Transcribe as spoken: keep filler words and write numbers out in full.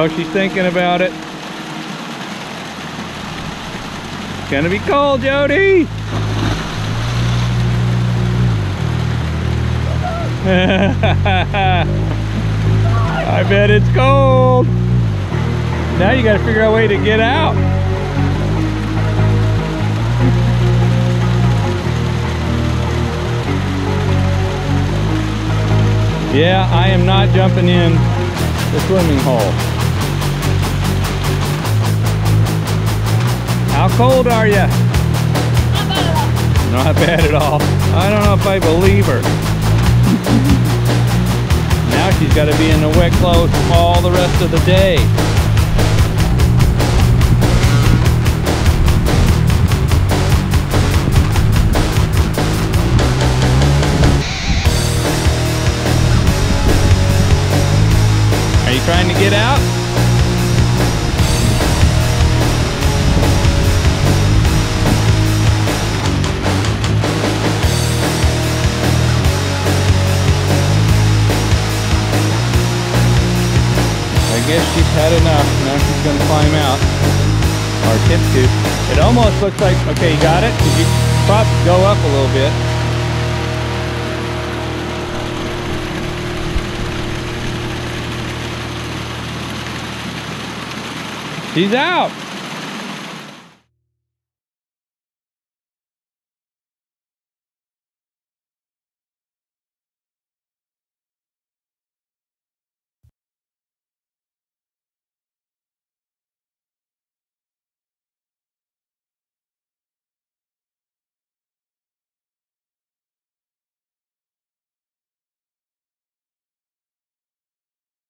Oh, she's thinking about it. It's gonna be cold, Jody. I bet it's cold. Now you gotta figure out a way to get out. Yeah, I am not jumping in the swimming hole. How cold are you? Not bad at all. I don't know if I believe her. Now she's got to be in the wet clothes all the rest of the day. Are you trying to get out? I guess she's had enough. Now she's going to climb out. Or attempt to. It almost looks like, okay, you got it? Could you probably go up a little bit? She's out.